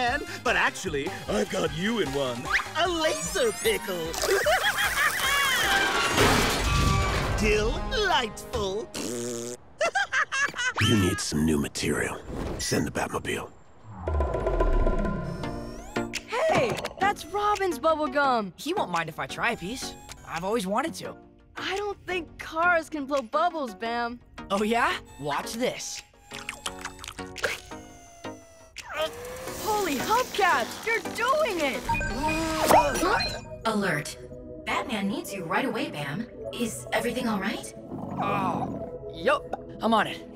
Batman, but actually, I've got you in one. A laser pickle. Delightful. You need some new material. Send the Batmobile. Hey, that's Robin's bubblegum. He won't mind if I try a piece. I've always wanted to. I don't think cars can blow bubbles, Bam. Oh yeah? Watch this. Holy hubcaps, you're doing it! Alert. Batman needs you right away, Bam. Is everything all right? Oh, yup. I'm on it.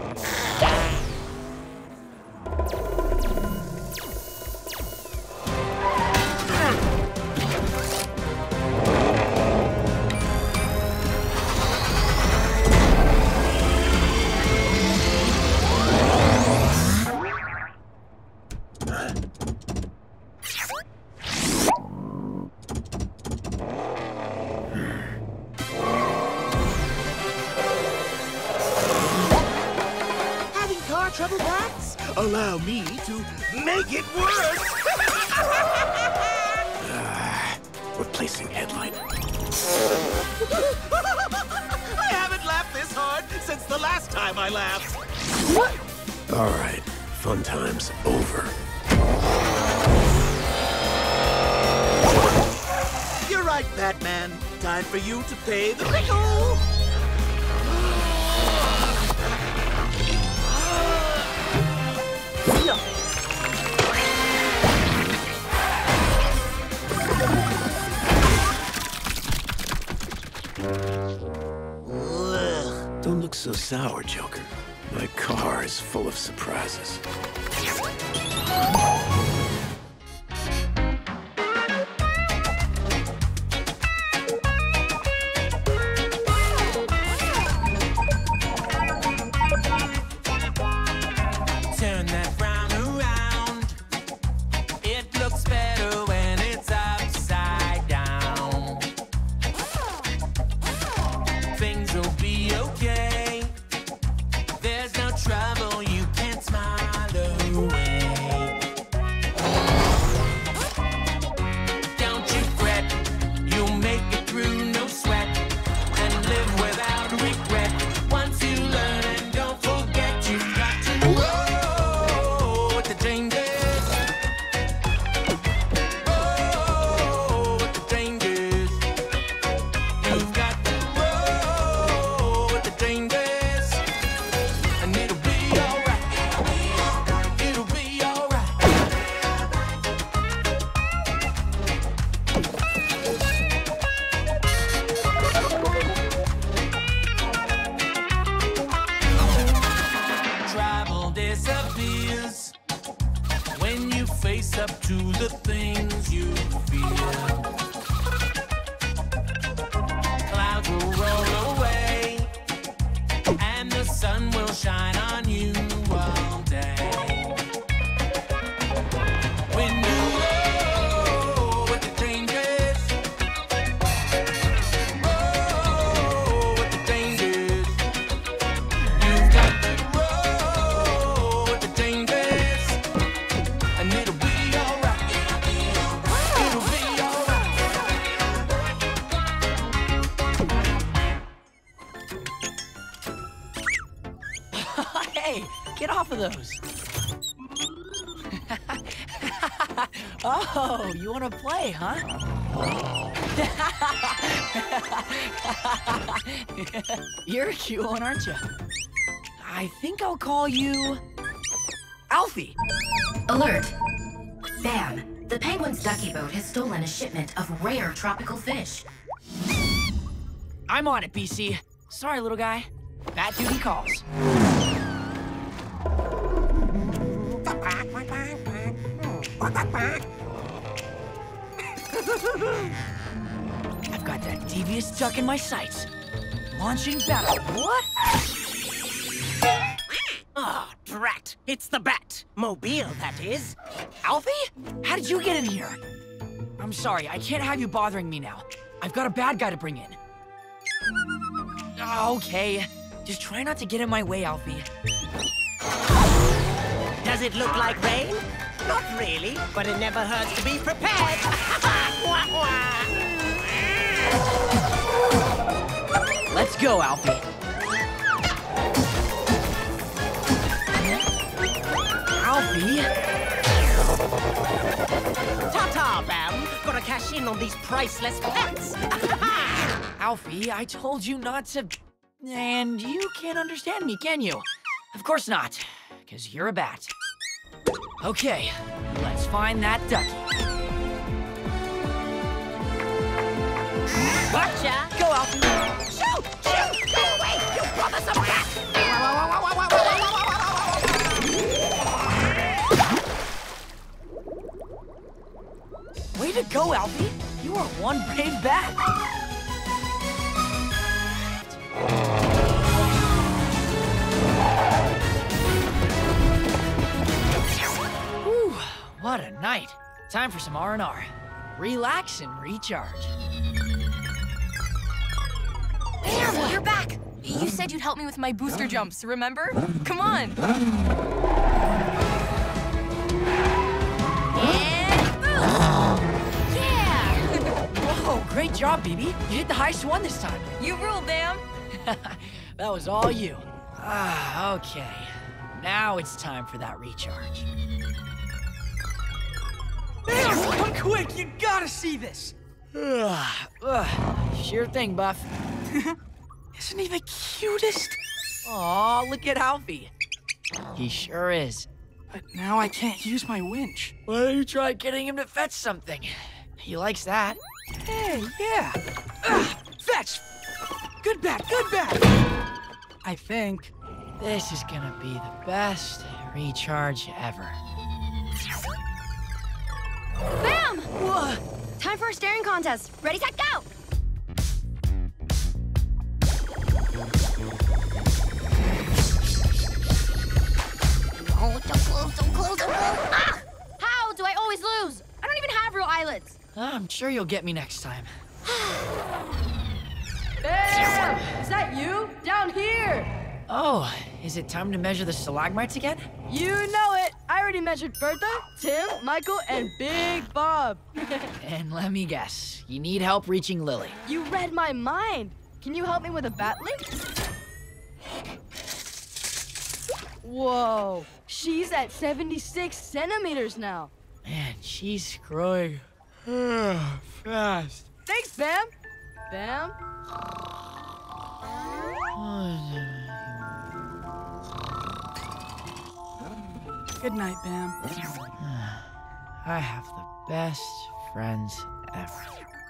Trouble, Bats? Allow me to make it worse! Replacing headlight. I haven't laughed this hard since the last time I laughed. All right, fun time's over. You're right, Batman. Time for you to pay the pickle. Don't look so sour, Joker. My car is full of surprises. Turn that frown around. It looks better when it's upside down. Things will be okay. There's no trouble you can't smile away. Don't you fret, you'll make it through, no sweat, and live without regret. Once you learn and don't forget, you've got to roll with the changes. Roll with the changes. You've got to roll with the changes. And it'll be alright. It'll be alright. Trouble disappears when you face up to the things you fear. Clouds will roll away, and the sun will shine on you all day. When you roll with the changes, roll with the changes. You've got to roll with the changes, and it'll be alright. It'll be alright. Hey, get off of those. Oh, you want to play, huh? You're a cute one, aren't you? I think I'll call you Alfie. Alert. Bam. The Penguin's ducky boat has stolen a shipment of rare tropical fish. I'm on it, BC. Sorry, little guy. Bat duty calls. I've got that devious duck in my sights. Launching battle. What? Ah, drat. It's the Batmobile, that is. Alfie? How did you get in here? I'm sorry, I can't have you bothering me now. I've got a bad guy to bring in. Okay, just try not to get in my way, Alfie. Does it look like rain? Not really, but it never hurts to be prepared. Let's go, Alfie. Alfie? Ta-ta, Bam. Gotta cash in on these priceless pets. Alfie, I told you not to... And you can't understand me, can you? Of course not, because you're a bat. Okay, let's find that ducky. Gotcha. Go, Alfie. Shoot! Shoot! Go away! You bothersome rat! Way to go, Alfie. You are one brave bat. Whew, what a night. Time for some R&R. Relax and recharge. Bam, you're back. You said you'd help me with my booster jumps, remember? Come on. And boom! Yeah! Whoa, great job, BB. You hit the highest one this time. You rule, Bam. That was all you. Ah, okay. Now it's time for that recharge. Bam, come quick, you gotta see this. Sure thing, Buff. Isn't he the cutest? Aw, look at Alfie. He sure is. But now I can't use my winch. Why don't you try getting him to fetch something? He likes that. Hey, yeah. Fetch! Good bat, good bat! I think. This is gonna be the best recharge ever. Bam! What? Time for a staring contest. Ready, set, go! Oh, don't close, don't close, don't close. Ah! How do I always lose? I don't even have real eyelids. I'm sure you'll get me next time. Bam! Is that you? Down here! Oh, is it time to measure the stalagmites again? You know it! I already measured Bertha, Tim, Michael, and Big Bob. And let me guess, you need help reaching Lily. You read my mind. Can you help me with a bat link? Whoa, she's at 76 centimeters now. Man, she's growing fast. Thanks, Bam. Bam. Good night, Bam. I have the best friends ever.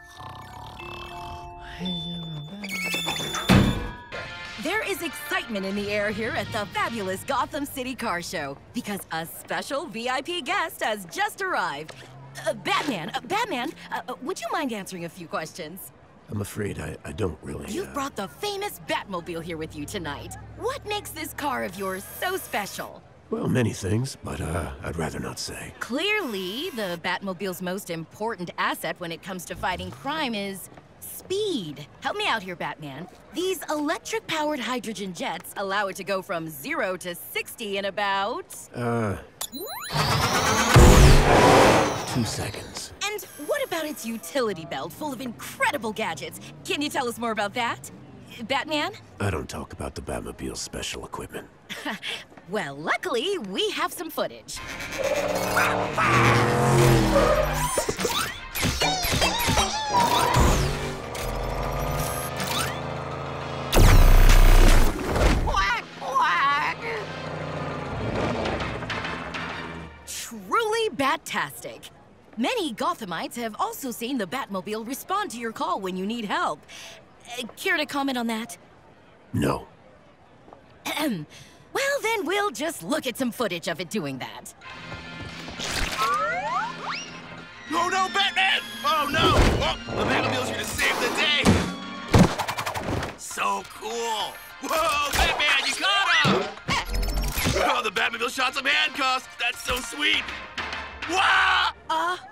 There is excitement in the air here at the fabulous Gotham City Car Show because a special VIP guest has just arrived. Batman, would you mind answering a few questions? I'm afraid I don't really... You've brought the famous Batmobile here with you tonight. What makes this car of yours so special? Well, many things, but I'd rather not say. Clearly, the Batmobile's most important asset when it comes to fighting crime is speed. Help me out here, Batman. These electric-powered hydrogen jets allow it to go from 0 to 60 in about... 2 seconds. And what about its utility belt full of incredible gadgets? Can you tell us more about that? Batman? I don't talk about the Batmobile's special equipment. Well, luckily, we have some footage. Quack, quack. Truly bat-tastic. Many Gothamites have also seen the Batmobile respond to your call when you need help. Care to comment on that? No. Well, then we'll just look at some footage of it doing that. Oh no, Batman! Oh no! Oh, the Batmobile's here to save the day! So cool! Whoa, Batman, you caught him! Oh, the Batmobile shot some handcuffs! That's so sweet! Wow!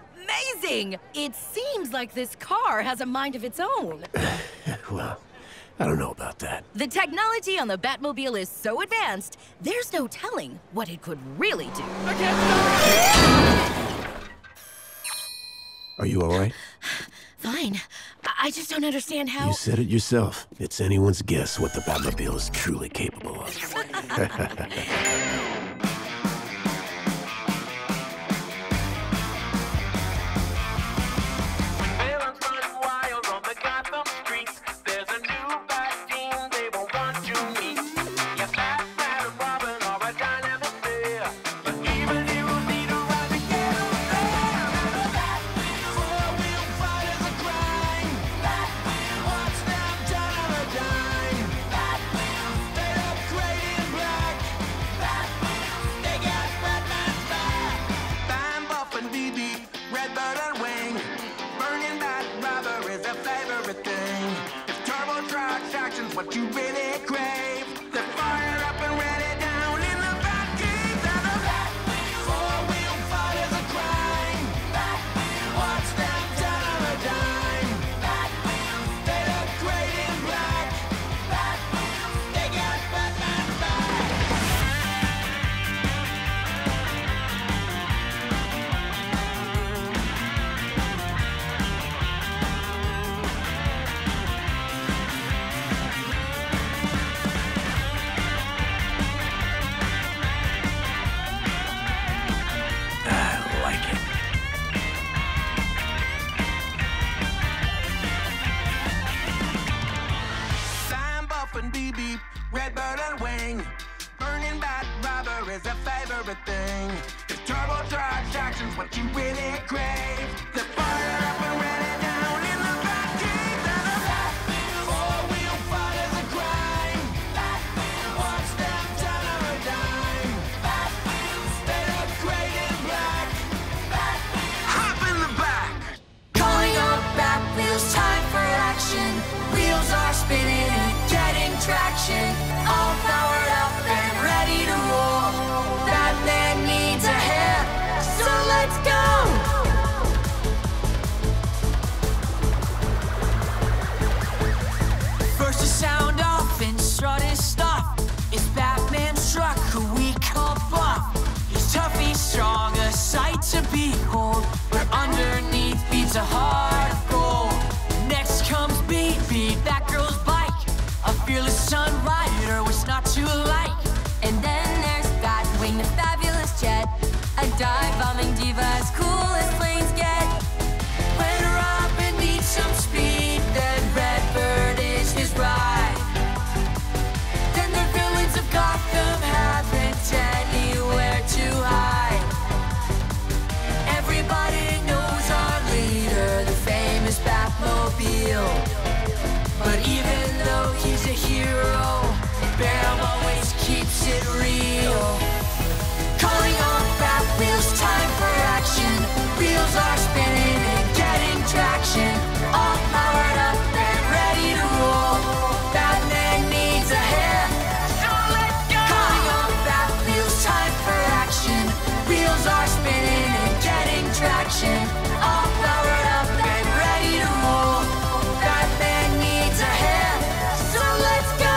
Amazing! It seems like this car has a mind of its own. Well, I don't know about that. The technology on the Batmobile is so advanced, there's no telling what it could really do. I can't stop! Are you all right? Fine. I just don't understand how... You said it yourself. It's anyone's guess what the Batmobile is truly capable of. What you really crave. The fire up and ready down in the Batcave. And the Batwheels, four-wheel fighters are crying. Batwheels, watch them turn on a dime. Batwheels, they look great in black. Batwheels, they got Batman's Redbird and wing, burning bat rubber is a favorite thing. If turbocharged action's what you really crave, the fire up and ready down in the Batcave. And the Batwheels, four-wheel fighters are crying. Batwheels, watch them turn on a dime. Batwheels, they look great in black. Batwheels, hop in the back. Calling up Batwheels, time for action. Wheels are spinning and getting traction. All powered up and ready to roll. Batman needs a hand, so let's go! First to sound off and strut his stuff is Batman's truck, who we call Buff. He's tough, he's strong, a sight to behold, where underneath beats a heart of gold. Next comes BB, Batgirl's bike, a fearless sun rider, what's not to like. And then there's Batwing, the fabulous jet, a dive-bombing diva as cool as planes get. When Robin needs some speed, then Redbird is his ride. Then the villains of Gotham haven't anywhere to hide. Everybody knows our leader, the famous Batmobile. But even though he's a hero, Bam always keeps it real. Calling on Batwheels, time for action. Wheels are spinning and getting traction. All powered up and ready to roll. Batman needs a hand, so let's go! Calling on Batwheels, time for action. Wheels are spinning and getting traction. All powered up and ready to roll. Batman needs a hand, so let's go!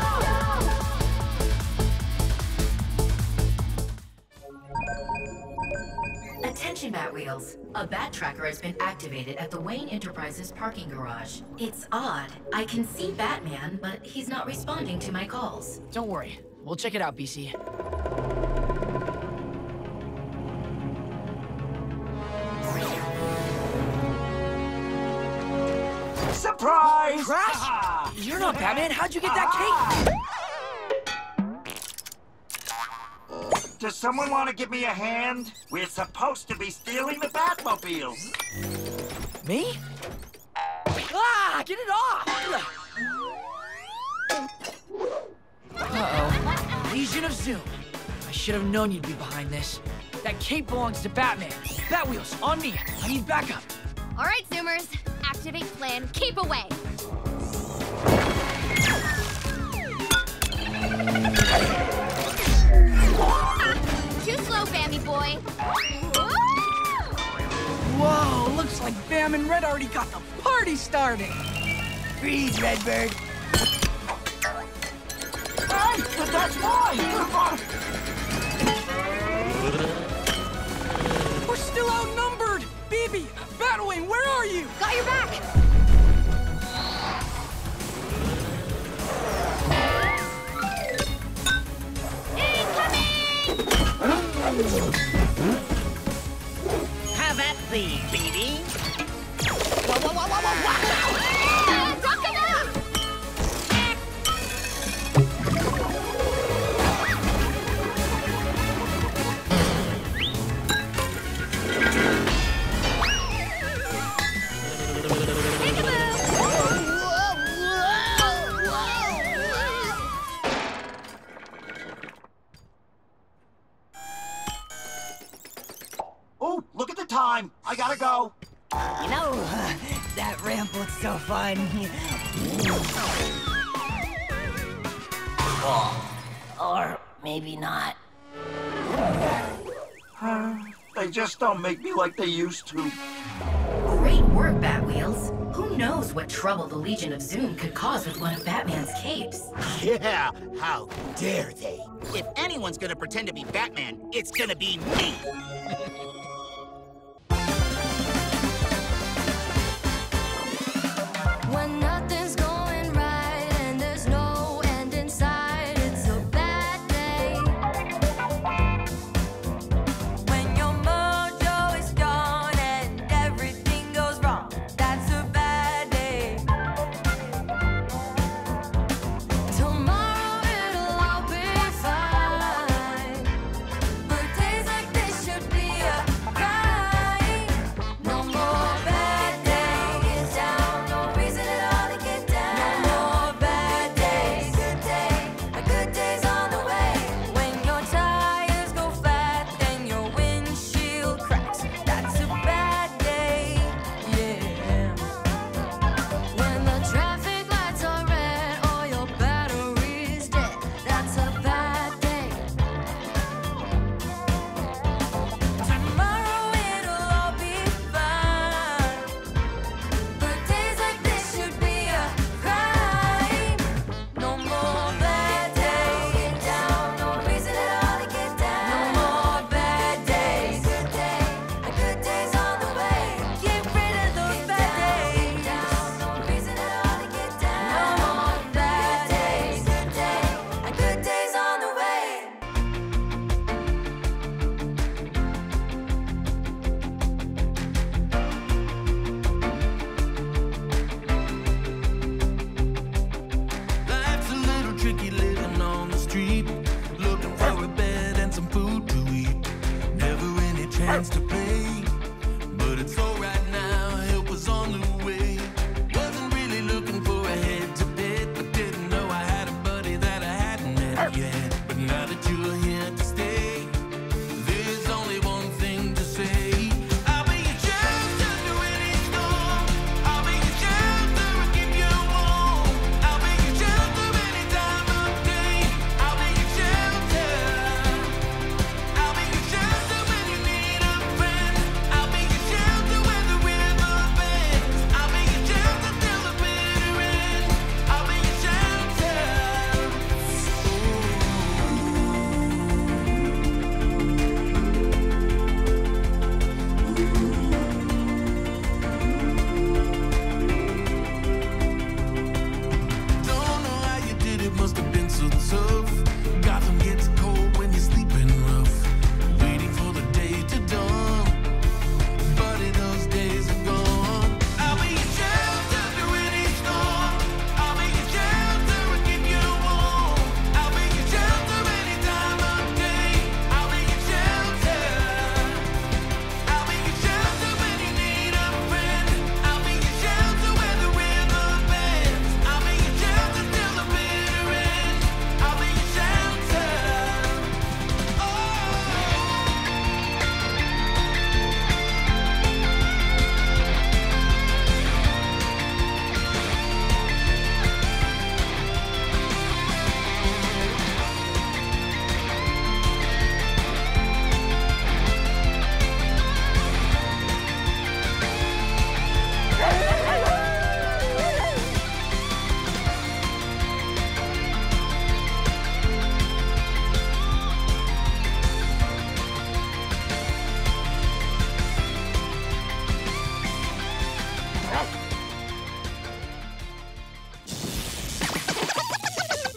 Attention Batwheels. A bat tracker has been activated at the Wayne Enterprises parking garage. It's odd. I can see Batman, but he's not responding to my calls. Don't worry. We'll check it out, BC. Surprise! Crash! You're not Batman. How'd you get that cape? Does someone want to give me a hand? We're supposed to be stealing the Batmobiles. Me? Ah! Get it off! Uh-oh. Legion of Zoom. I should have known you'd be behind this. That cape belongs to Batman. Batwheels, on me. I need backup. All right, Zoomers. Activate plan. Keep away. Too slow, Bambi boy. Whoa, looks like Bam and Red already got the party started. Freeze, Redbird. Hey, that's mine! We're still outnumbered! BB, Batwing, where are you? Got your back! Have at thee, BB. Whoa, whoa, whoa, whoa, whoa, wow! Duck it up! Oh, look at the time. I gotta go. You know, that ramp looks so fun. Or maybe not. They just don't make me like they used to. Great work, Batwheels. Who knows what trouble the Legion of Zoom could cause with one of Batman's capes? Yeah, how dare they? If anyone's gonna pretend to be Batman, it's gonna be me. When nothing's going right and there's no end in sight, it's a bad day. When your mojo is gone and everything goes wrong, that's a bad day. Tomorrow it'll all be fine, but days like this should be a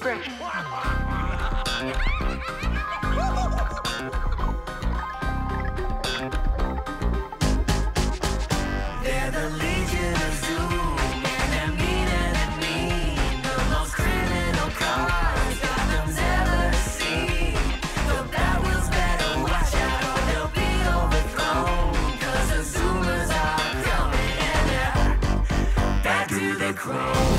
secret. They're the Legion of Zoom, and they're meaner than mean. The most criminal cars Gotham's ever seen. The Batwheels better watch out or they'll be overthrown. 'Cause the Zoomers are coming and they're back to the chrome.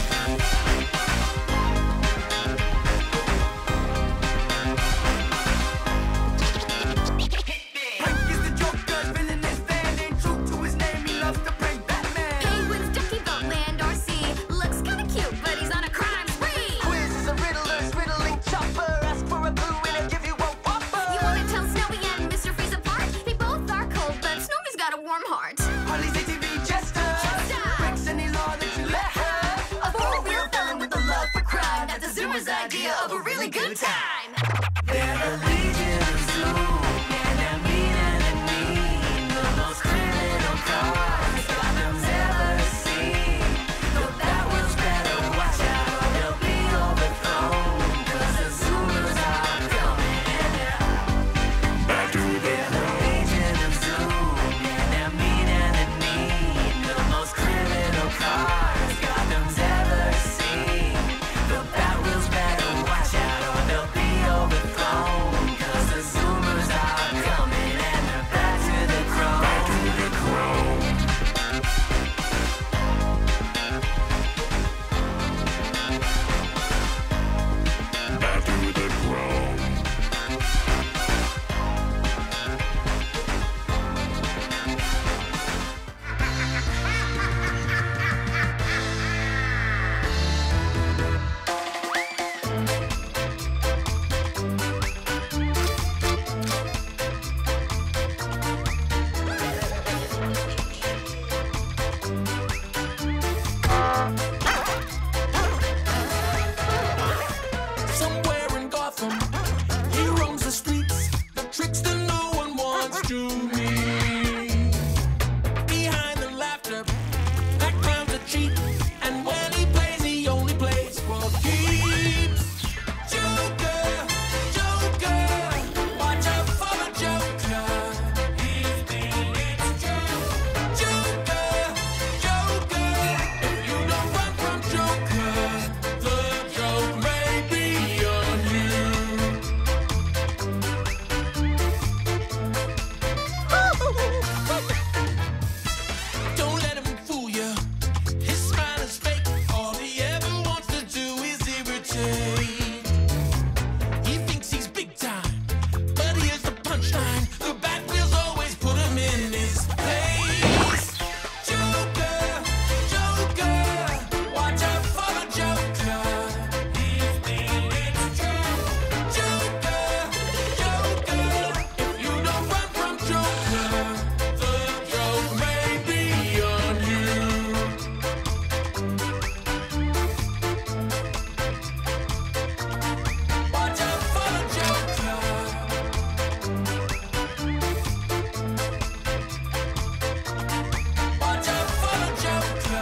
Idea of a really good time. They're the Legion of Zoom, and they're meaner than mean. The most criminal cars Gotham's ever seen. The Batwheels better watch out or they'll be overthrown. 'Cause the Zoomers are coming and they're back to the Legion of Zoom, and they're meaner than mean. The most criminal cars Gotham's ever seen. The Batwheels better watch out or they'll be overthrown. 'Cause the Zoomers are coming and they're back to the chrome. Back to the chrome. Back to the chrome. Somewhere in Gotham, he roams the streets, the trickster no one wants to meet. Behind the laughter, that clown's a cheat, and when he plays, he only plays for keeps. Joker, Joker, watch out for the Joker. He's been it's true. Joker, Joker, if you don't run from Joker, the joke may be on you. Don't let him fool you. His smile is fake. All he ever wants to do is irritate. He thinks he's big time, but here's the punchline. The Batwheels always put him in his place. Joker, Joker, watch out for the Joker. He's been it's true. Joker, Joker, if you don't run from Joker, the joke may be on you. Watch out for the Joker. Watch out for the Joker.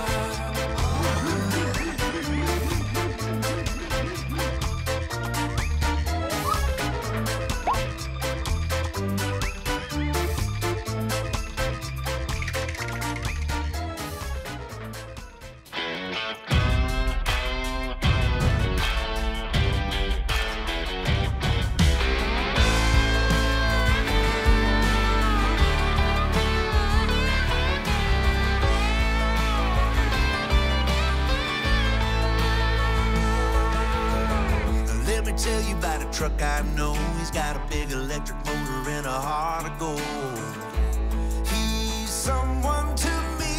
Let me tell you about a truck I know. He's got a big electric motor and a heart of gold. He's someone to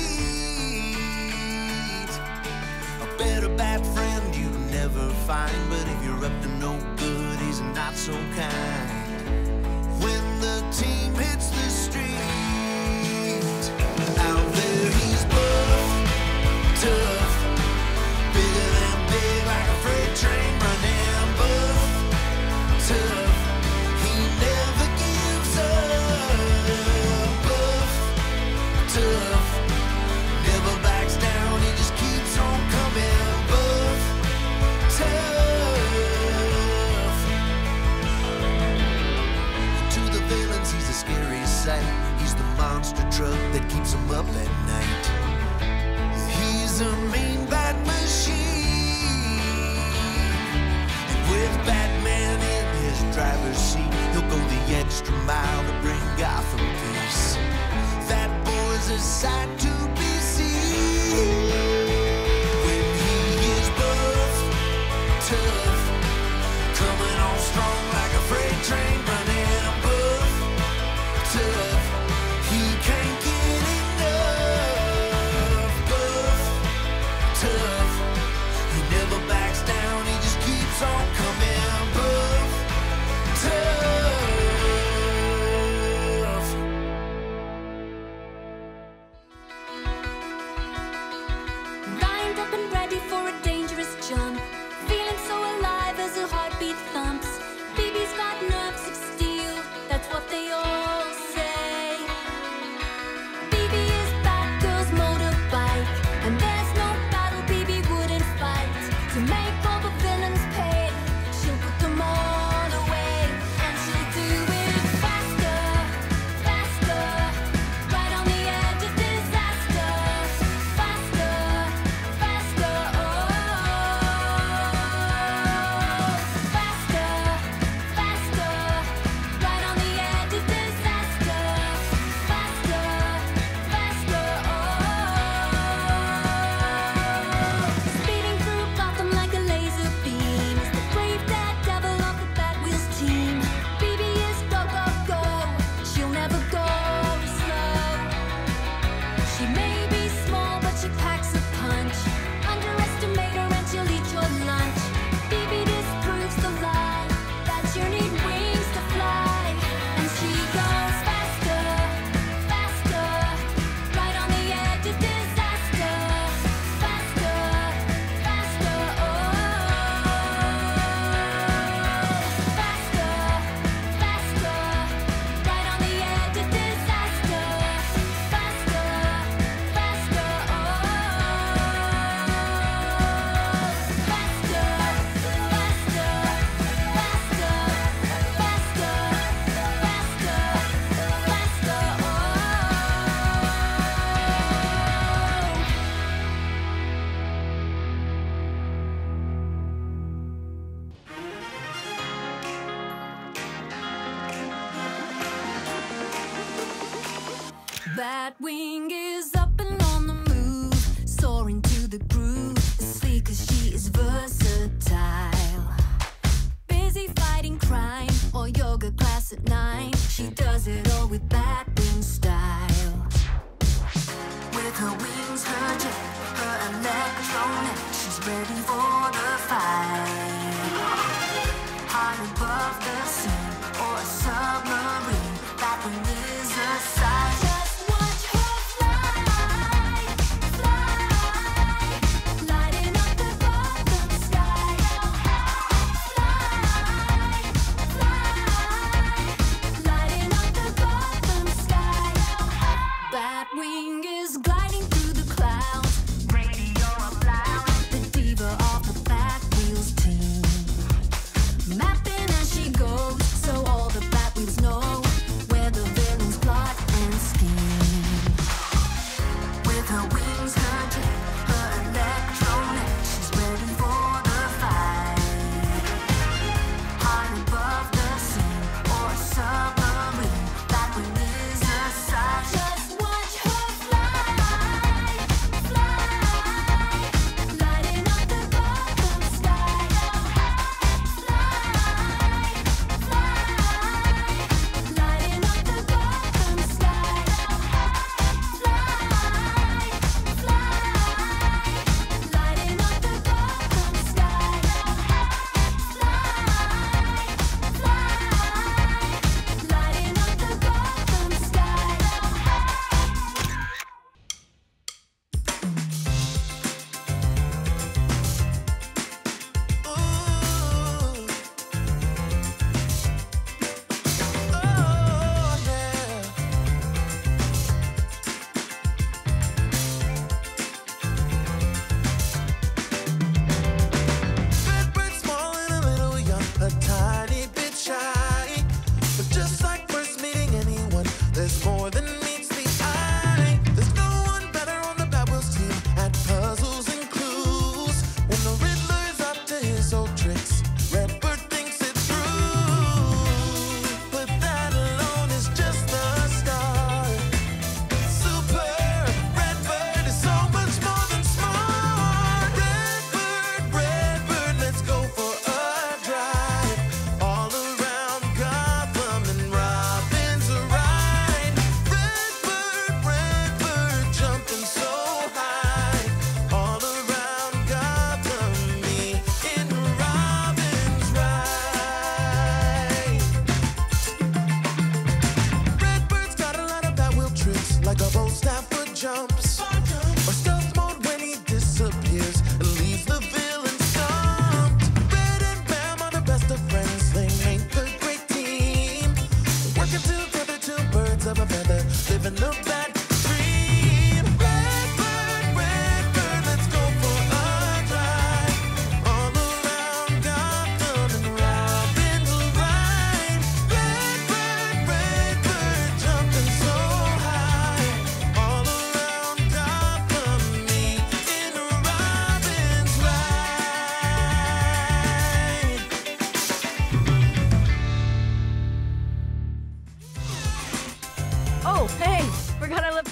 meet, a better bad friend you never find. But if you're up to no good, he's not so kind. When the team hits the street, out there he's buff, tough, bigger than big, like a freight train running. Buff, tough, he never gives up. Buff, tough, never backs down, he just keeps on coming. Buff, tough. ready for a dangerous jump. Feeling so alive as her heartbeat thumps. Baby's got nerves of steel, that's what they all say. Baby is Batgirl's motorbike, and there's no battle Baby wouldn't fight. To make all the villains pay, she'll put them all away. And she'll do it faster, faster, right on the edge of disaster. Faster, faster, oh. Faster, faster, right on the edge of disaster. Faster, faster, oh. Speeding through Gotham like a laser beam is the brave daredevil of the Batwheels team. Baby is go, go, go. She'll never go slow. She may be small, but she packs a punch. Underestimate her and she'll eat your lunch. Baby disproves the lie that you need wings to fly. And she goes faster, faster, right on the edge of disaster. Faster, faster, oh. Faster, faster, right on the edge of disaster. Faster, faster, oh. Faster, faster, faster, faster, faster, faster, oh. Batwing is up and on the move, soaring to the groove. Sleek as she is versatile. Busy fighting crime or yoga class at 9. She does it all with Batwing style. With her wings, her jet, her electronic, she's ready for the fight. High above the scene or a submarine, Batwing is a sight. Just watch her fly, fly, lighting up the Gotham sky. Fly, fly, lighting up the Gotham sky. Batwing is gliding through the clouds, radio up loud. The diva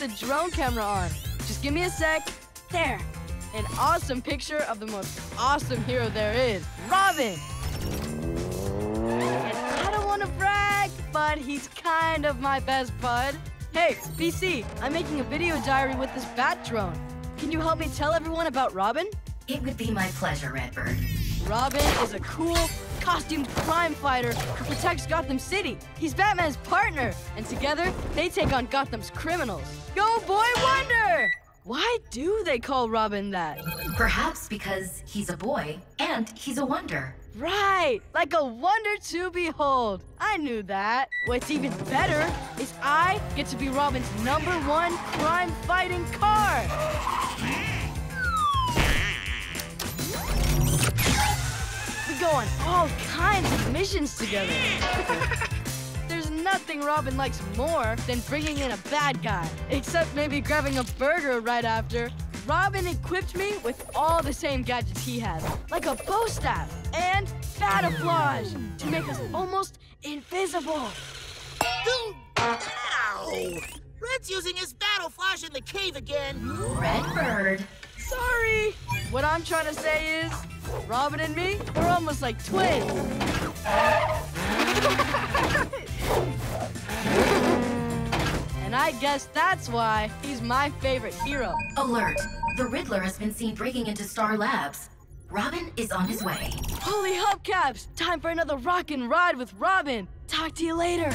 the drone camera on. Just give me a sec. There. An awesome picture of the most awesome hero there is, Robin. And I don't want to brag, but he's kind of my best bud. Hey, BC, I'm making a video diary with this bat drone. Can you help me tell everyone about Robin? It would be my pleasure, Redbird. Robin is a cool, costumed crime fighter who protects Gotham City. He's Batman's partner, and together, they take on Gotham's criminals. Go, Boy Wonder! Why do they call Robin that? Perhaps because he's a boy and he's a wonder. Right, like a wonder to behold. I knew that. What's even better is I get to be Robin's #1 crime-fighting car. We go on all kinds of missions together. There's nothing Robin likes more than bringing in a bad guy, except maybe grabbing a burger right after. Robin equipped me with all the same gadgets he has, like a bow staff and Batwheels to make us almost invisible. Ow! Red's using his battle flash in the cave again. Redbird. Sorry. What I'm trying to say is, Robin and me, we're almost like twins. And I guess that's why he's my favorite hero. Alert! The Riddler has been seen breaking into Star Labs. Robin is on his way. Holy hubcaps! Time for another rockin' ride with Robin. Talk to you later.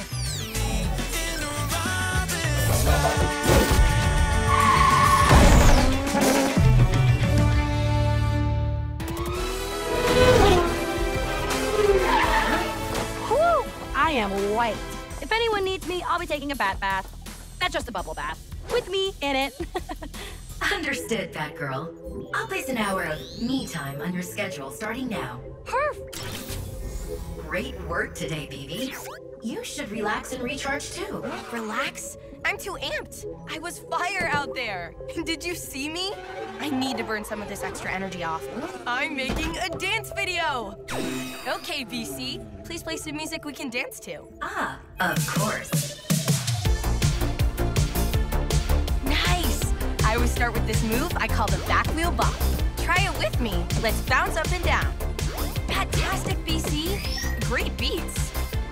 Whew! I am white. If anyone needs me, I'll be taking a bat bath. That's just a bubble bath. With me in it. Understood, Batgirl. I'll place an hour of me time on your schedule starting now. Perfect. Great work today, BB. You should relax and recharge too. Relax? I'm too amped. I was fire out there. Did you see me? I need to burn some of this extra energy off. I'm making a dance video. Okay, BC, please play some music we can dance to. Ah, of course. Nice. I always start with this move I call the back wheel bop. Try it with me. Let's bounce up and down. Fantastic, BC. Great beats.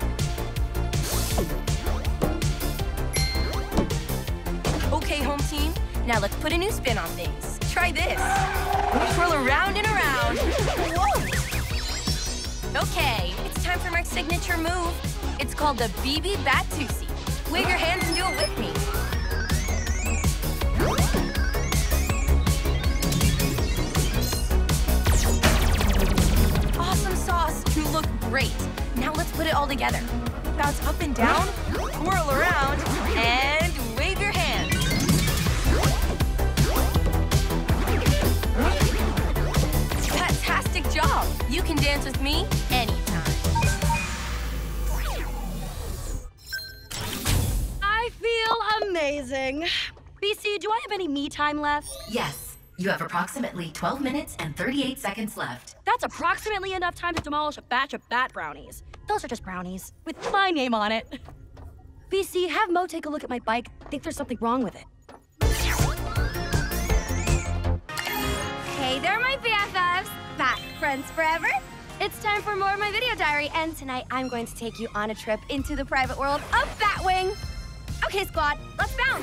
Okay, home team. Now let's put a new spin on things. Try this. Twirl around and around. Whoa! Okay, it's time for my signature move. It's called the BB Batusi. Wave your hands and do it with me. Awesome sauce. You look great. Now let's put it all together. Bounce up and down, twirl around, and wave your hands. Fantastic job. You can dance with me anytime. I feel amazing. BC, do I have any me time left? Yes, you have approximately 12 minutes and 38 seconds left. That's approximately enough time to demolish a batch of bat brownies. Those are just brownies, with my name on it. BC, have Mo take a look at my bike. I think there's something wrong with it. Hey there, my BFFs! Bat friends forever! It's time for more of my video diary, and tonight I'm going to take you on a trip into the private world of Batwing. Okay, squad, let's bounce!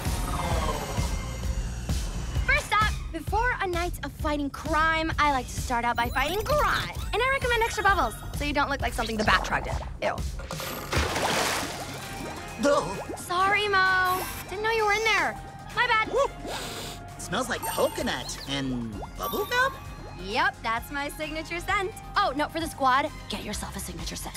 First up, before a night of fighting crime, I like to start out by fighting crime. And I recommend extra bubbles, so you don't look like something the Bat truck did. Ew. Sorry, Mo. Didn't know you were in there. My bad. Smells like coconut and bubblegum? Yep, that's my signature scent. Oh, no, for the squad, get yourself a signature scent.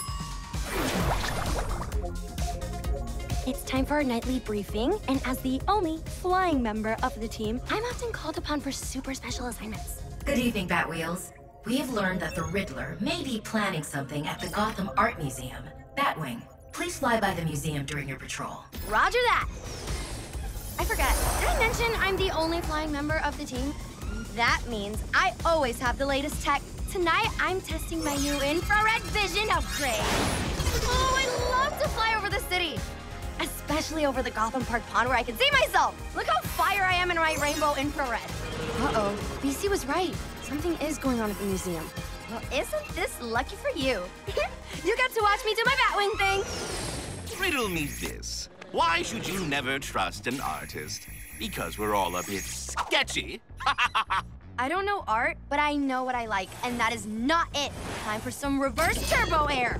It's time for our nightly briefing, and as the only flying member of the team, I'm often called upon for super special assignments. Good evening, Batwheels. We have learned that the Riddler may be planning something at the Gotham Art Museum. Batwing, please fly by the museum during your patrol. Roger that. I forgot, did I mention I'm the only flying member of the team? That means I always have the latest tech. Tonight, I'm testing my new infrared vision upgrade. Oh, I love to fly over the city. Especially over the Gotham Park pond where I can see myself. Look how fire I am in my rainbow infrared. Uh-oh, BC was right. Something is going on at the museum. Well, isn't this lucky for you? You get to watch me do my Batwing thing. Riddle me this. Why should you never trust an artist? Because we're all a bit sketchy. I don't know art, but I know what I like, and that is not it. Time for some reverse turbo air.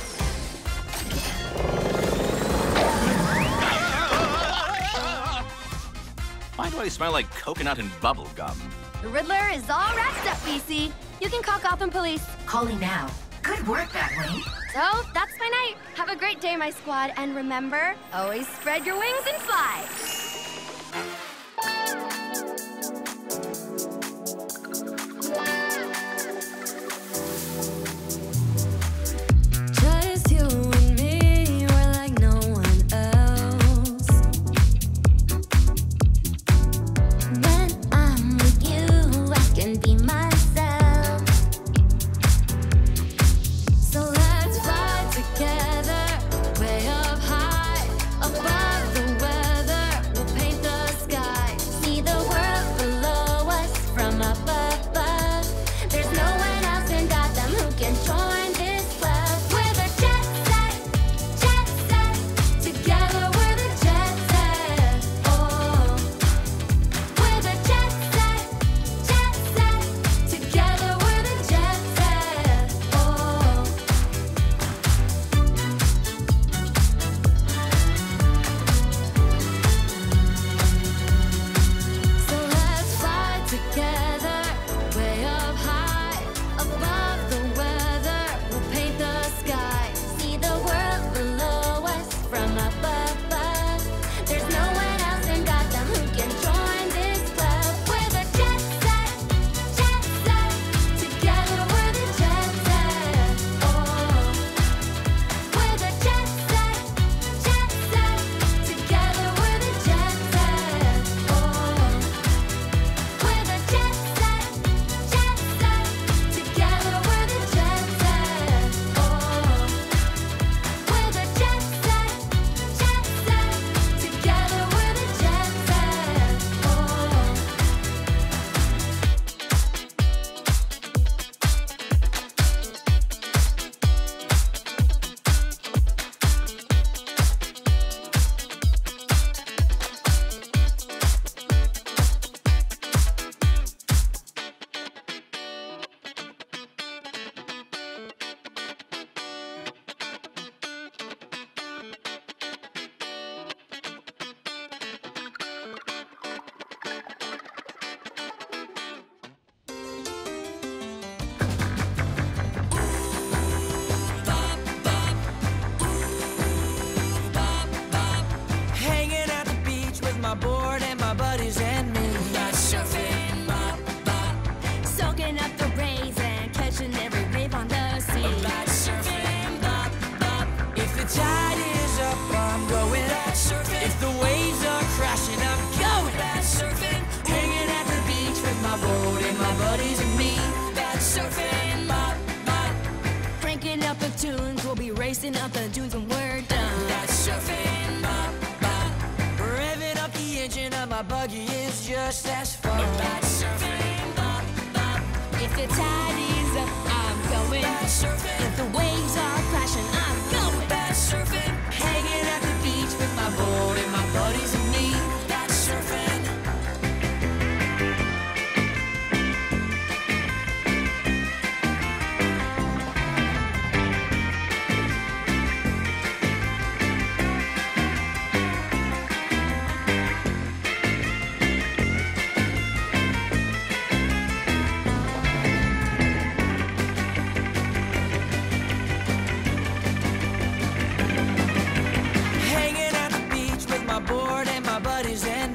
Why do I smell like coconut and bubble gum? The Riddler is all wrapped up, BC. You can call Gotham Police. Calling now. Good work, Batwing. So, that's my night. Have a great day, my squad. And remember, always spread your wings and fly. Just you and me, we're like no one else. When I'm with you, I can be myself. So let's fly together, way up high, above the weather. We'll paint the sky, see the world below us from up above. There's no one else in Gotham who can join this club. We're the jet set, together we're the jet set. Oh, we're the jet set, together we're the jet set. Oh. So let's fly together, way up high, above the weather. We'll paint the sky, see the world below us from up above. There's no one else in Gotham who can join this club. We're the jet set, together we're the jet set. Oh, we're the jet set, together we're the jet set. Oh, we're the jet set, together we're the jet set. Oh, we're the jet set, together we're the jet set. Hanging at the beach with my board and my buddies and me. That's surfing, bop, bop. Soaking up the rays and catching every wave on the sea. That's surfing, bop, bop. If the tide is up, I'm going. That's surfing. If the waves are crashing, I'm going. That's surfing. Hanging at the beach with my board and my buddies and me. That's surfing, bop, bop. Cranking up the tunes, we'll be racing up the dunes when we're done. That's surfing, bop, bop. Revving up the engine of my buggy is just as fun. That's surfing, bop, bop. If the tide is up, I'm going. That's surfing. If the waves are crashing, I'm going. That's surfing. Hanging at the beach with my board and my buddies and me. That's surfing. Hanging at the beach with my board and my buddies and